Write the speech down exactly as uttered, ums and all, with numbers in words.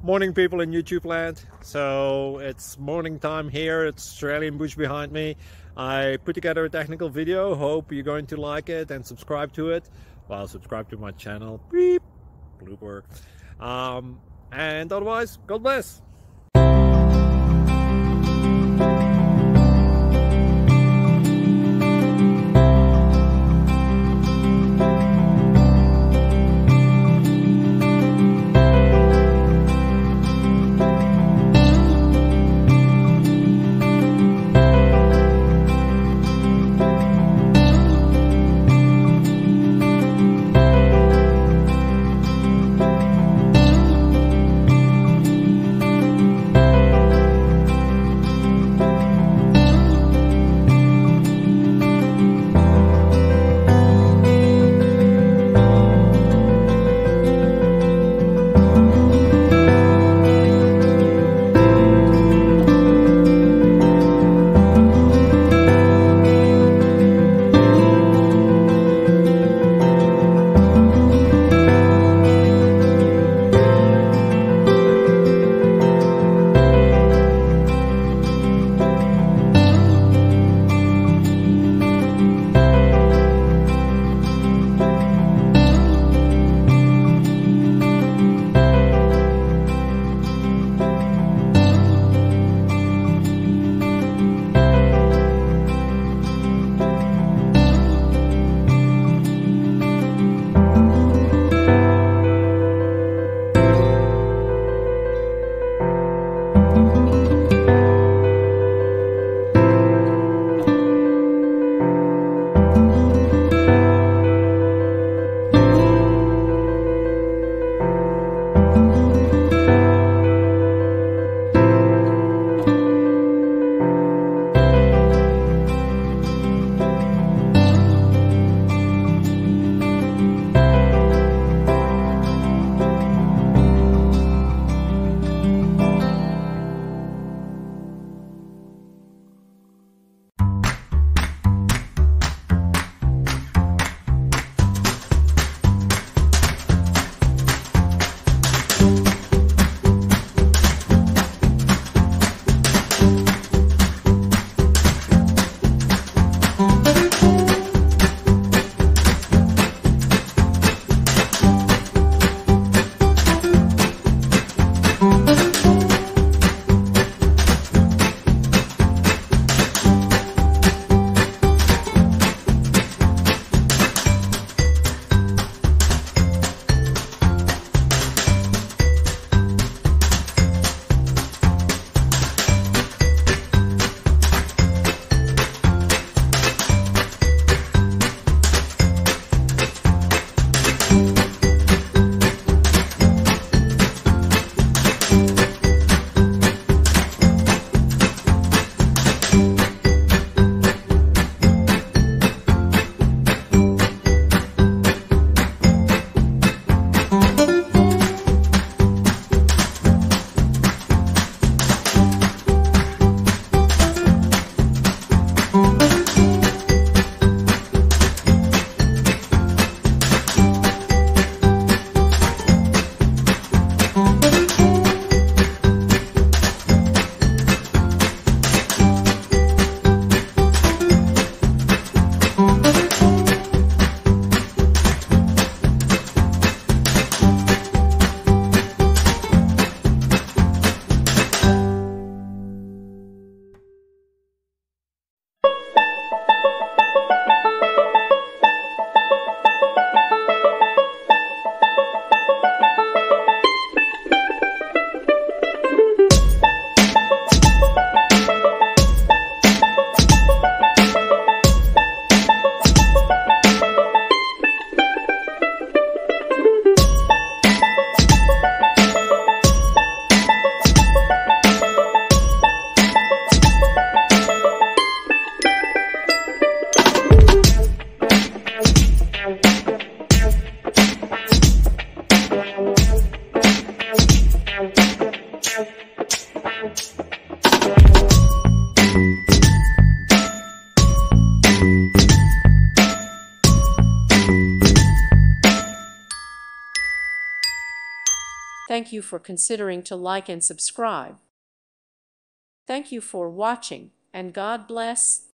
Morning, people in YouTube land. So it's morning time here. It's Australian bush behind me. I put together a technical video. Hope you're going to like it and subscribe to it. Well, subscribe to my channel. Beep. Blooper. Um, and otherwise, God bless. Thank you for considering to like and subscribe. Thank you for watching, and God bless.